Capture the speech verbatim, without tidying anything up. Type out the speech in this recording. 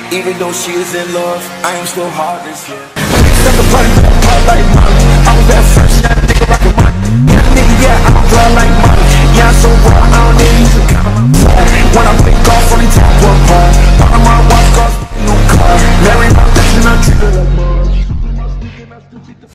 Even though she is in love, I am still heartless, yeah. Step the party, hard like Molly. I'm that fresh, that nigga rockin' money. Yeah, nigga, yeah, I'm blood like money. Yeah, I'm so raw, I don't